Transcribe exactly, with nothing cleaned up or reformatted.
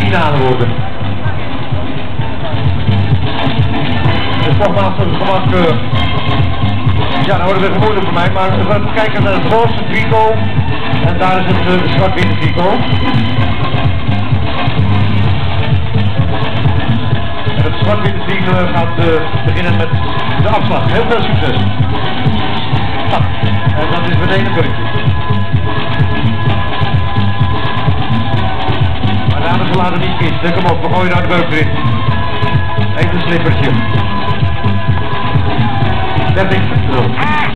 finale worden. Dus nogmaals op het gemak, uh, ja nou wordt het even moeilijk voor mij, maar we gaan kijken naar het roze tricot en daar is het uh, zwart-witte tricot. En het zwart-witte tricot gaat uh, beginnen met de afslag. Heel veel succes. Ah, en dat is meteen een puntje. Maar dames, we laten niet kiezen. Kom op, we gooien naar de beuk erin. Even een slippertje. dertig nul.